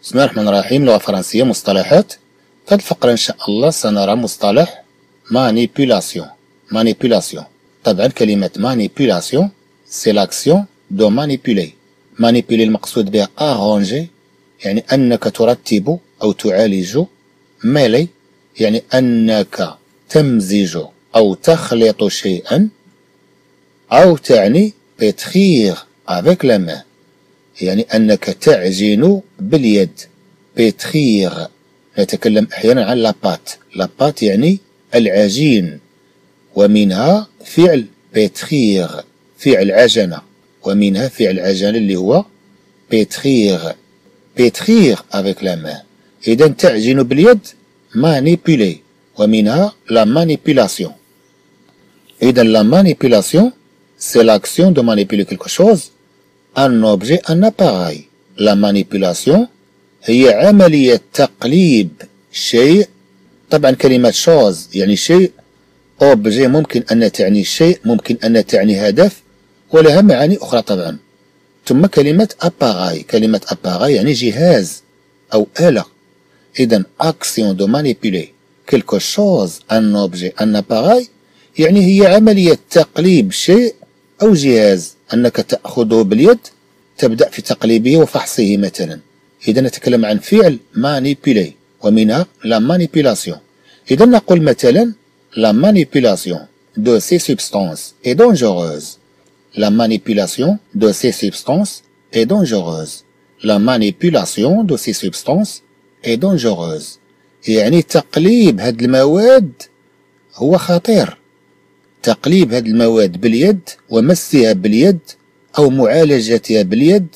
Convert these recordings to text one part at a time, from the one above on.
بسم الله الرحمن الرحيم. لغة فرنسية مصطلحات. في هذه الفقرة إن شاء الله سنرى مصطلح manipulation. manipulation. طبعا كلمة manipulation c'est l'action de manipuler. manipuler المقصود بها arranger يعني أنك ترتب أو تعالج. mêler يعني أنك تمزج أو تخلط شيئا، أو تعني pétrir avec la main يعني أنك تعجن باليد. pétrir نتكلم أحيانا عن لابات. لابات يعني العجين، ومنها فعل pétrir فعل عجنة، ومنها فعل عجن اللي هو pétrir. pétrir avec la main إذا تعجن باليد manipuler، ومنها la manipulation. إذا la manipulation c'est l'action de manipuler quelque chose، un objet, un appareil. la manipulation هي عملية تقليب شيء. طبعا كلمة chose يعني شيء، objet ممكن أن تعني شيء، ممكن أن تعني هدف، ولها معاني أخرى طبعا. ثم كلمة appareil، كلمة appareil يعني جهاز أو آلة. إذا action de manipuler quelque chose, un objet, un appareil يعني هي عملية تقليب شيء أو جهاز، أنك تأخذه باليد تبدأ في تقليبه وفحصه مثلا. إذا نتكلم عن فعل manipuler، ومنها la manipulation. إذا نقول مثلا la manipulation de ces substances est dangereuse. la manipulation de ces substances est dangereuse. la manipulation de ces substances est dangereuse يعني تقليب هذه المواد هو خطير. تقليب هذه المواد باليد ومسها باليد أو معالجتها باليد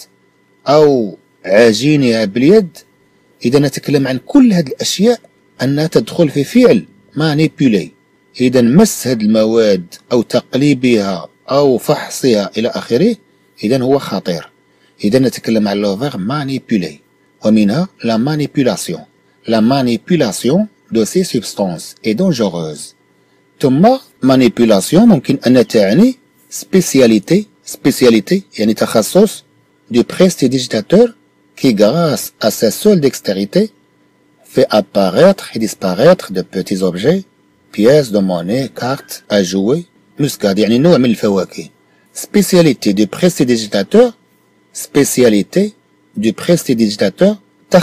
أو عجينها باليد. إذا نتكلم عن كل هذه الأشياء أنها تدخل في فعل manipuler. إذا مس هذه المواد أو تقليبها أو فحصها إلى آخره إذا هو خطير. إذا نتكلم عن le verbe manipuler، ومنها la manipulation. la manipulation de ces substances est dangereuse. ثم manipulation ممكن أن تعني spécialité. spécialité يعني تخصص du prestidigitateur qui grâce à sa seule dextérité fait apparaître et disparaître de petits objets, pièces de monnaie, cartes à jouer, muscade يعني نوع من الفواكه. spécialité du prestidigitateur، spécialité du prestidigitateur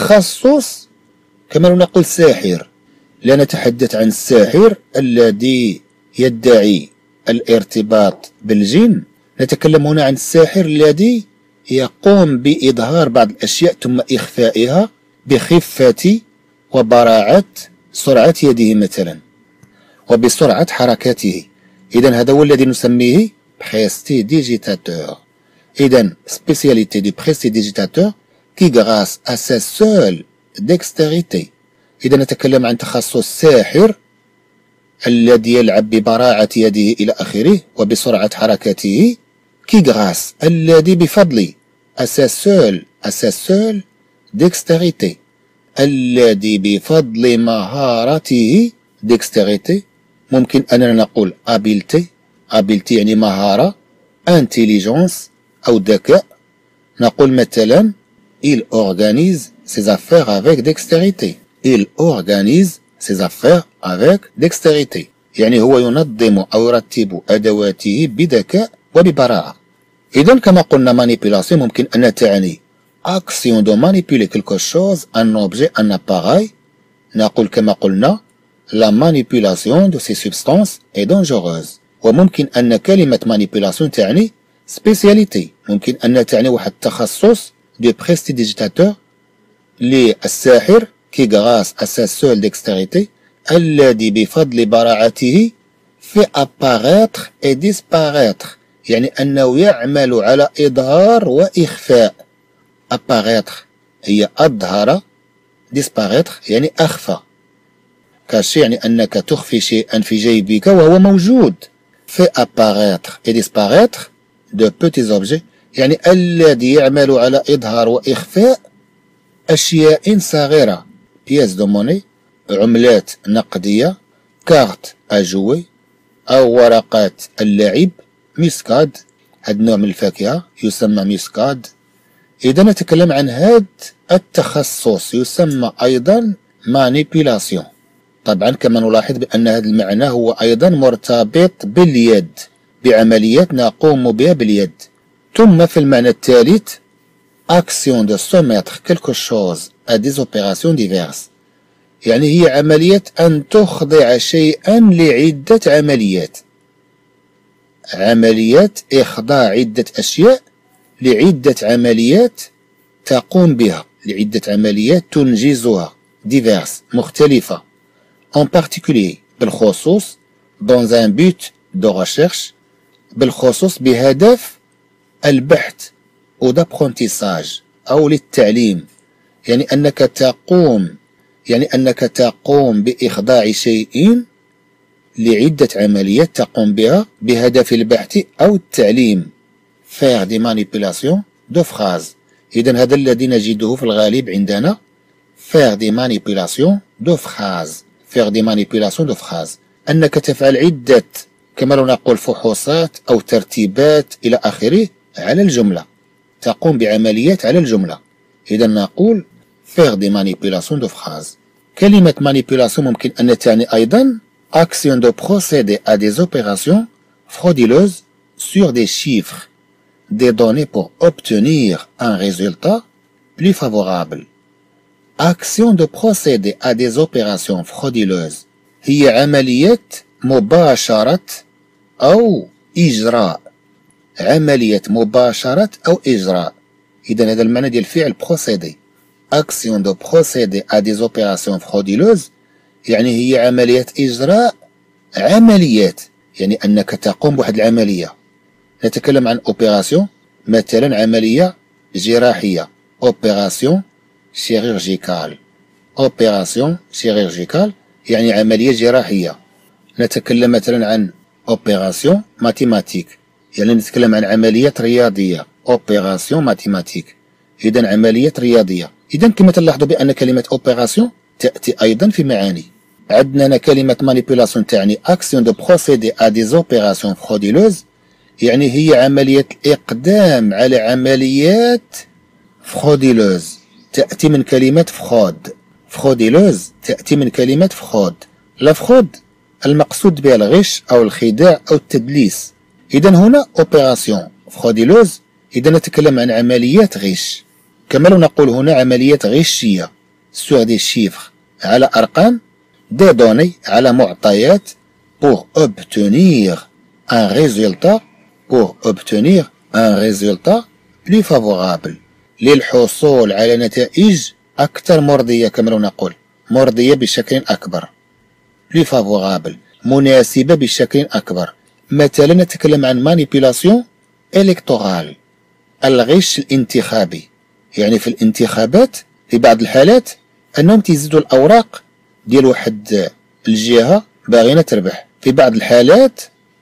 تخصص كما نقول ساحر. لا نتحدث عن الساحر الذي يدعي الارتباط بالجن، نتكلم هنا عن الساحر الذي يقوم بإظهار بعض الأشياء ثم إخفائها بخفة وبراعة سرعة يده مثلا وبسرعة حركاته. إذا هذا هو الذي نسميه prestidigitateur. إذا spécialité du prestidigitateur qui grâce à sa seule dextérité. إذا نتكلم عن تخصص ساحر الذي يلعب ببراعة يده إلى آخره وبسرعة حركاته. qui grâce الذي بفضل à sa seule dextérité الذي بفضل مهارته. dextérité ممكن أننا نقول habileté. habileté يعني مهارة. intelligence أو ذكاء. نقول مثلا il organise ses affaires avec dextérité. il organise ses affaires avec dextérité يعني هو ينظم أو يرتب أدواته بذكاء وببراعة. إذا كما قلنا manipulation ممكن أن تعني action de manipuler quelque chose, un objet, un appareil. نقول كما قلنا la manipulation de ces substances est dangereuse. وممكن أن كلمة manipulation تعني spécialité، ممكن أن تعني واحد التخصص du prestidigitateur للساحر qui grâce à sa seule dextérité الذي بفضل براعته fait apparaître et disparaître يعني أنه يعمل على إظهار وإخفاء. apparaître هي أظهر، disparaître يعني أخفى. كاشي يعني أنك تخفي شيئا في جيبك وهو موجود. fait apparaître et disparaître de petits objets يعني الذي يعمل على إظهار وإخفاء أشياء صغيرة. pièces de monnaie عملات نقدية، كارت أجوي أو ورقات اللعب، مسكاد هذا نوع من الفاكهة يسمى مسكاد. إذا نتكلم عن هاد التخصص يسمى أيضا manipulation. طبعا كما نلاحظ بأن هذا المعنى هو أيضا مرتبط باليد، بعمليات نقوم بها باليد. ثم في المعنى الثالث action de soumettre quelque chose à des opérations diverses، يعني هي عملية أن تخضع شيئا لعدة عمليات، عمليات إخضاع عدة أشياء لعدة عمليات تقوم بها، لعدة عمليات تنجزها، diverses مختلفة. en particulier بالخصوص dans un but de recherche، بالخصوص بهدف البحث أو d'apprentissage أو للتعليم، يعني أنك تقوم بإخضاع شيء لعدة عمليات تقوم بها بهدف البحث أو التعليم. faire des manipulations de phrases، إذن هذا الذي نجده في الغالب عندنا. faire des manipulations de phrases، faire des manipulations de phrases، أنك تفعل عدة كما لو نقول فحوصات أو ترتيبات إلى آخره على الجملة، تقوم بعمليات على الجملة. إذا نقول faire des manipulations de phrases. كلمة manipulation ممكن أن تعني أيضا action de procéder à des opérations frauduleuses sur des chiffres, des données pour obtenir un résultat plus favorable. action de procéder à des opérations frauduleuses هي عملية مباشرة أو إجراء، عملية مباشرة أو إجراء. إذا هذا المعنى ديال الفعل procéder. action de procéder à des opérations frauduleuses يعني هي عملية إجراء عمليات، يعني أنك تقوم بواحد العملية. نتكلم عن opération، مثلا عملية جراحية opération chirurgicale، opération chirurgicale يعني عملية جراحية. نتكلم مثلا عن opération mathématique، يعني نتكلم عن عملية رياضية opération mathématique، إذا عملية رياضية. إذا كما تلاحظوا بأن كلمة opération تأتي أيضا في معاني. عندنا كلمة manipulation تعني action de procéder à des opérations frauduleuses، يعني هي عملية الإقدام على عمليات frauduleuse، تأتي من كلمة fraude. frauduleuse تأتي من كلمة fraude. لا fraude المقصود بها الغش أو الخداع أو التدليس. إذا هنا opération frauduleuse، إذا نتكلم عن عمليات غش، كما لو نقول هنا عمليات غشية sur des chiffres على أرقام، des données على معطيات pour obtenir un résultat plus favorable، للحصول على نتائج أكثر مرضية، كما لو نقول مرضية بشكل أكبر، plus favorable مناسبة بشكل أكبر. مثلا نتكلم عن manipulation électorale، الغش الانتخابي، يعني في الانتخابات في بعض الحالات أنهم تيزيدوا الأوراق ديال واحد الجهة باغينا تربح. في بعض الحالات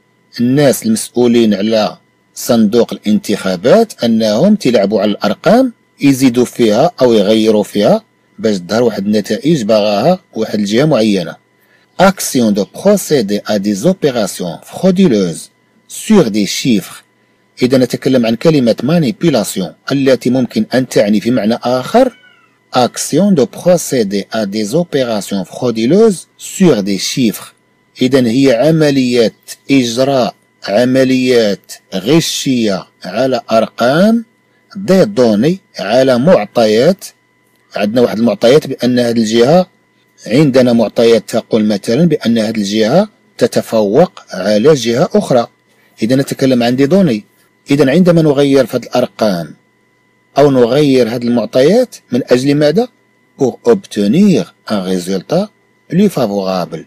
الناس المسؤولين على صندوق الانتخابات أنهم تلعبوا على الأرقام، يزيدوا فيها أو يغيروا فيها باش تظهر واحد النتائج باغاها واحد الجهة معينة. action de procéder à des opérations frauduleuses sur des chiffres، إذا نتكلم عن كلمة manipulation التي ممكن أن تعني في معنى آخر action de procéder à des opérations frauduleuses sur des chiffres، إذا هي عمليات إجراء عمليات غشية على أرقام، des données على معطيات. عندنا واحد المعطيات بأن هذه الجهة، عندنا معطيات تقول مثلا بأن هذه الجهة تتفوق على جهة أخرى، إذا نتكلم عن دي دوني. إذا عندما نغير في هذه الأرقام أو نغير هذه المعطيات من أجل ماذا؟ pour obtenir un résultat plus favorable،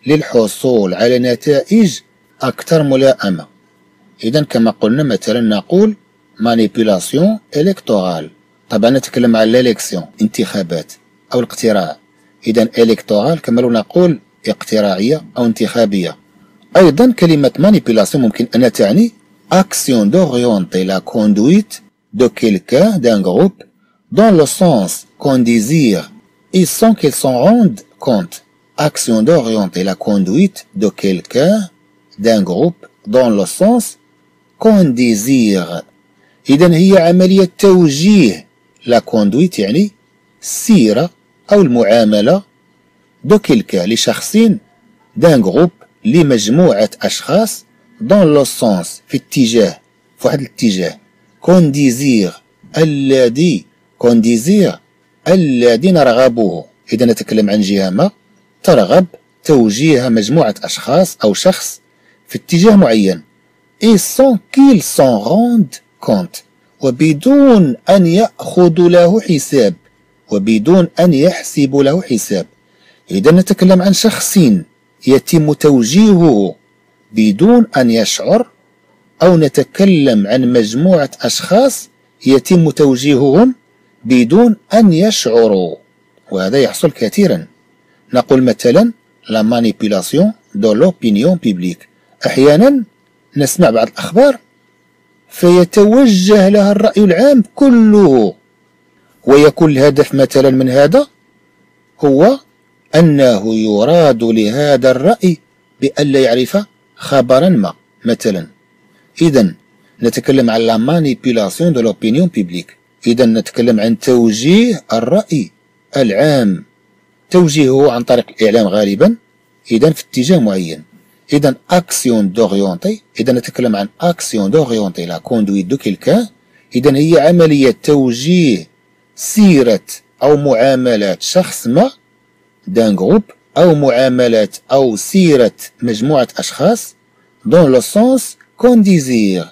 للحصول على نتائج أكثر ملائمة. إذا كما قلنا مثلا نقول manipulation électorale، طبعا نتكلم عن l'élection انتخابات أو الاقتراع، إذا électorale كما لو نقول اقتراعية أو انتخابية. أيضا كلمة manipulation ممكن أن تعني action d'orienter la conduite de quelqu'un d'un groupe dans le sens qu'on désire et sans qu'il s'en rende compte. action d'orienter la conduite de quelqu'un d'un groupe dans le sens qu'on désire، إذا هي عملية توجيه la conduite يعني السيرة أو المعاملة دو كيلكا لشخصين دان جروب لمجموعة أشخاص دون لو سونس في اتجاه في واحد الاتجاه كونديزير الذي نرغبه. إذا نتكلم عن جهة ما ترغب توجيه مجموعة أشخاص أو شخص في اتجاه معين et sans qu'ils s'en rendent compte وبدون أن يأخذوا له حساب وبدون أن يحسبوا له حساب. إذا نتكلم عن شخصين يتم توجيهه بدون أن يشعر، أو نتكلم عن مجموعة أشخاص يتم توجيههم بدون أن يشعروا، وهذا يحصل كثيرا. نقول مثلا la manipulation de l'opinion publique. أحيانا نسمع بعض الأخبار فيتوجه لها الرأي العام كله، ويكون الهدف مثلا من هذا هو أنه يراد لهذا الرأي بأن لا يعرف خبرا ما مثلا. إذا نتكلم عن la manipulation de l'opinion publique. إذا نتكلم عن توجيه الرأي العام، توجيهه عن طريق الإعلام غالبا، إذا في اتجاه معين. إذا أكسيون دوريونتي، إذا نتكلم عن أكسيون دوريونتي لا كوندويت دو كيلكان، إذا هي عملية توجيه سيرة أو معاملات شخص ما دان جروب، أو معاملات أو سيرة مجموعة أشخاص دون لو سونس كونديزير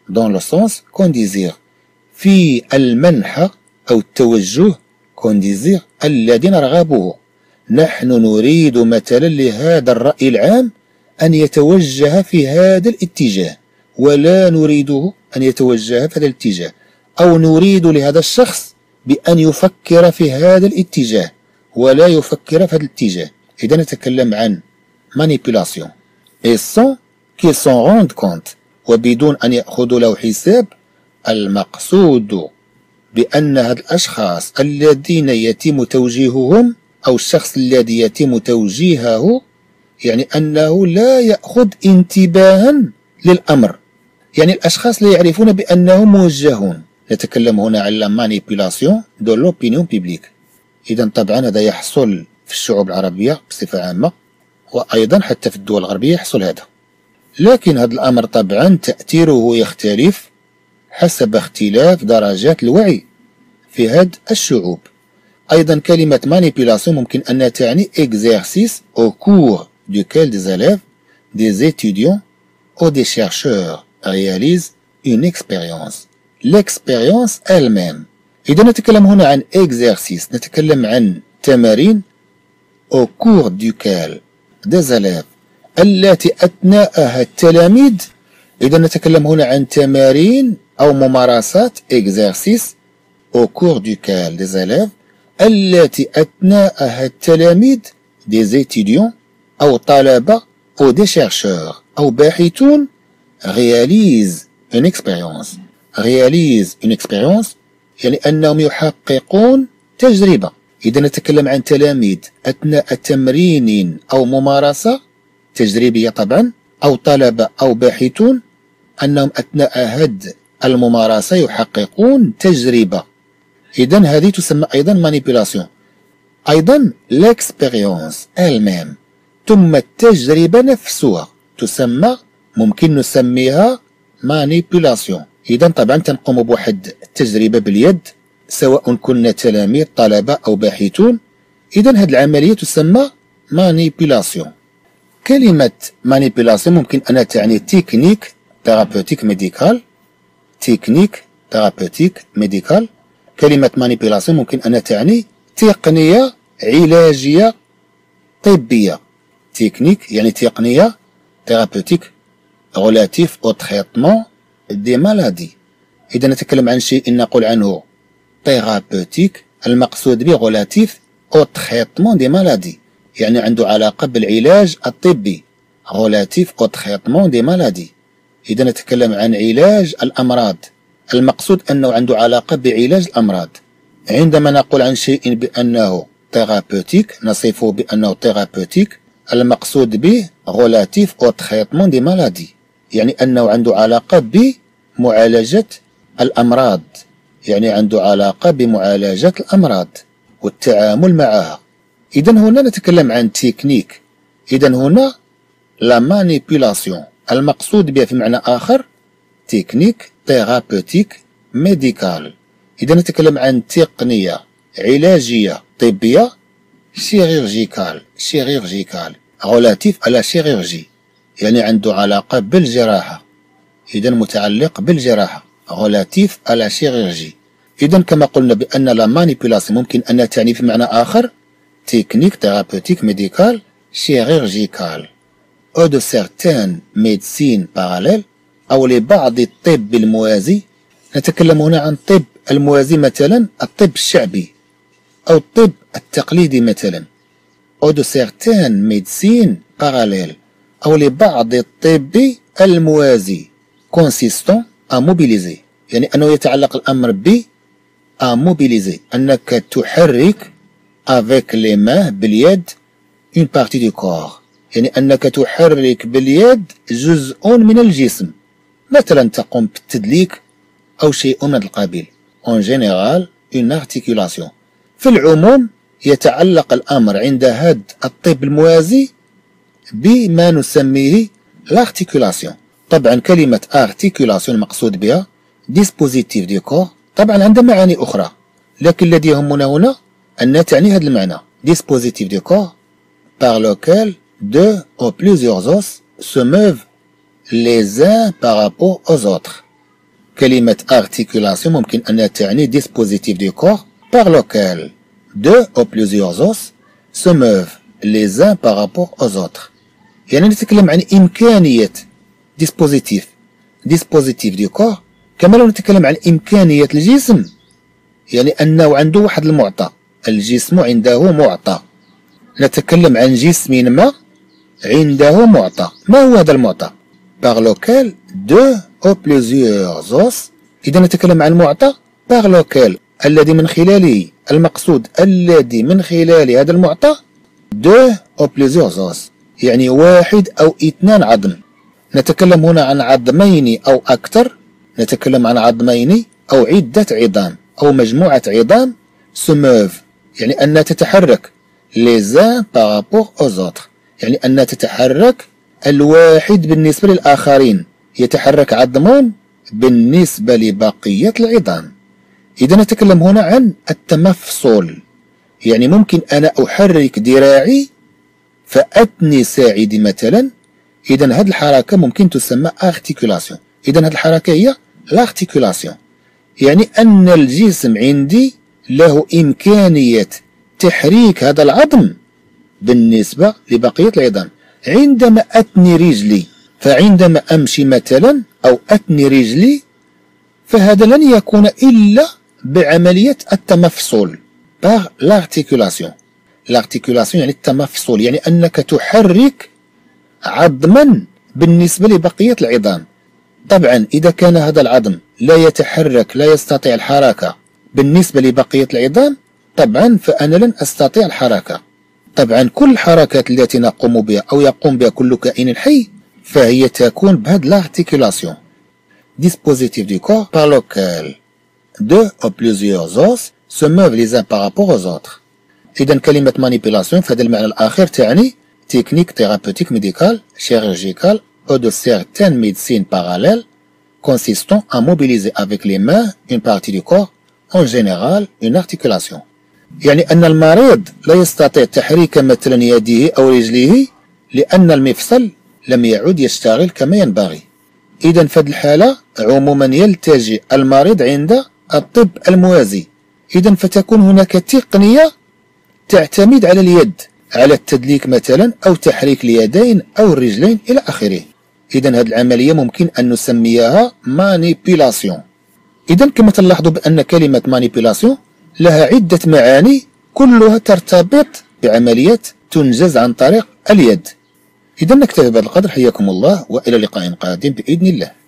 في المنحى أو التوجه كونديزير الذي نرغبه. نحن نريد مثلا لهذا الرأي العام أن يتوجه في هذا الاتجاه، ولا نريده أن يتوجه في هذا الاتجاه، أو نريد لهذا الشخص بأن يفكر في هذا الاتجاه ولا يفكر في هذا الاتجاه. إذا نتكلم عن manipulation et sans qu'ils s'en rendent compte، وبدون أن يأخذوا له حساب. المقصود بأن هذا الأشخاص الذين يتم توجيههم أو الشخص الذي يتم توجيهه يعني أنه لا يأخذ انتباها للأمر، يعني الأشخاص لا يعرفون بأنهم موجهون. نتكلم هنا عن la manipulation de l'opinion publique. إذا طبعا هذا يحصل في الشعوب العربية بصفة عامة، وأيضا حتى في الدول الغربية يحصل هذا. لكن هذا الأمر طبعا تأثيره يختلف حسب اختلاف درجات الوعي في هذه الشعوب. أيضا كلمة manipulation ممكن أن تعني exercice au cours duquel des élèves, des étudiants ou des chercheurs réalisent une expérience. L'expérience elle-même. إذا نتكلم هنا عن exercice، نتكلم عن تمارين au cours duquel des élèves التي أثناءها التلاميذ. إذا نتكلم هنا عن تمارين أو ممارسات exercice au cours duquel des élèves التي أثناءها التلاميذ des étudiants أو طلبة أو des chercheurs أو باحثون réalisent une expérience. يعني أنهم يحققون تجربة. إذا نتكلم عن تلاميذ أثناء تمرين أو ممارسة تجريبية طبعا، أو طلبة أو باحثون أنهم أثناء هذه الممارسة يحققون تجربة. إذا هذه تسمى أيضا manipulation. أيضا l'expérience elle-même، ثم التجربة نفسها تسمى، ممكن نسميها manipulation. إذا طبعا تنقوم بواحد التجربة باليد سواء كنا تلاميذ طلبة أو باحثون. إذا هذه العملية تسمى manipulation. كلمة manipulation ممكن أن تعني تكنيك ثيرابوتيك ميديكال. كلمة manipulation ممكن أن تعني تقنية علاجية طبية. تكنيك يعني تقنية ثيرابوتيك relatif au traitement des maladies. إذا نتكلم عن شيء نقول عنه ثيرابوتيك، المقصود به relatif au traitement des maladies، يعني عنده علاقة بالعلاج الطبي. relatif au traitement des maladies. إذا نتكلم عن علاج الأمراض، المقصود أنه عنده علاقة بعلاج الأمراض. عندما نقول عن شيء بأنه ثيرابوتيك نصفه بأنه ثيرابوتيك، المقصود به relatif au traitement des maladies، يعني أنه عنده علاقة بمعالجة الأمراض، يعني عنده علاقة بمعالجة الأمراض. والتعامل معها. إذا هنا نتكلم عن تكنيك. إذا هنا لا مانيبيولاسيون المقصود بها في معنى آخر تكنيك ثيرابوتيك ميديكال. إذا نتكلم عن تقنية علاجية طبية شيرورجيكال relatif à la chirurgie، يعني عنده علاقة بالجراحة، إذا متعلق بالجراحة relatif à la chirurgie. إذا كما قلنا بأن لا مانيبيولاسيون ممكن أن تعني في معنى آخر تكنيك ثيرابوتيك ميديكال شيرورجيكال أو دو سيرتان ميدسين باراليل أو لبعض الطب الموازي. نتكلم هنا عن الطب الموازي، مثلا الطب الشعبي أو الطب التقليدي مثلا، أو دو سيرتان ميدسين باراليل أو لبعض الطب الموازي كونسيستون أ موبيليزي، يعني أنه يتعلق الأمر ب أ موبيليزي، أنك تحرك avec les mains باليد une partie du corps، يعني أنك تحرك باليد جزء من الجسم، مثلا تقوم بالتدليك أو شيء من القبيل. en général une articulation. في العموم يتعلق الأمر عند هذا الطب الموازي بما نسميه l'articulation. طبعا كلمة articulation المقصود بها dispositif du corps، طبعا عندها معاني أخرى، لكن الذي يهمنا هنا أن تعني هذا المعنى dispositif du corps par lequel deux ou plusieurs os se meuvent les uns par rapport aux autres. كلمة articulation ممكن أن تعني dispositif du corps par lequel deux ou plusieurs os se meuvent les uns par rapport aux autres. يعني نتكلم عن إمكانية dispositif du corps كما لو نتكلم عن إمكانية الجسم، يعني أنه عنده واحد المعطى، الجسم عنده معطى. نتكلم عن جسم ما عنده معطى، ما هو هذا المعطى؟ par lequel deux ou plusieurs os. إذا نتكلم عن معطى par lequel الذي من خلاله، المقصود الذي من خلال هذا المعطى deux ou plusieurs os، يعني واحد أو اثنان عظم. نتكلم هنا عن عظمين أو أكثر، نتكلم عن عظمين أو عدة عظام أو مجموعة عظام se meuvent، يعني أنها تتحرك les uns par rapport aux autres، يعني أنها تتحرك الواحد بالنسبة للآخرين، يتحرك عظم بالنسبة لبقية العظام. إذا نتكلم هنا عن التمفصل، يعني ممكن أنا أحرك ذراعي فأثني ساعدي مثلا، إذا هذه الحركة ممكن تسمى articulation. إذا هذه الحركة هي l'articulation، يعني أن الجسم عندي له إمكانية تحريك هذا العظم بالنسبة لبقية العظام. عندما أثني رجلي، فعندما أمشي مثلا أو أثني رجلي، فهذا لن يكون إلا بعملية التمفصل par l'articulation. l'articulation يعني التمفصل، يعني أنك تحرك عظما بالنسبة لبقية العظام. طبعا إذا كان هذا العظم لا يتحرك، لا يستطيع الحركة بالنسبة لبقية العظام، طبعا فأنا لن أستطيع الحركة. طبعا كل الحركات التي نقوم بها أو يقوم بها كل كائن حي فهي تكون بهذه l'articulation dispositif du corps par lequel deux ou plusieurs os se meuvent les uns par rapport aux autres. إذا كلمة manipulation في هذا المعنى الآخر تعني technique thérapeutique médicale chirurgicale ou de certaines médecines parallèles consistant à mobiliser avec les mains une partie du corps, en général une articulation. يعني أن المريض لا يستطيع تحريك مثلا يده أو رجله لأن المفصل لم يعد يشتغل كما ينبغي. إذا في هذه الحالة عموما يلتجئ المريض عند الطب الموازي. إذا فتكون هناك تقنية تعتمد على اليد، على التدليك مثلا أو تحريك اليدين أو الرجلين إلى آخره. إذا هذه العملية ممكن أن نسميها مانيبيولاسيون. إذا كما تلاحظوا بأن كلمة مانيبيولاسيون لها عدة معاني كلها ترتبط بعملية تنجز عن طريق اليد. إذا نكتفي بهذا القدر، حياكم الله وإلى لقاء قادم بإذن الله.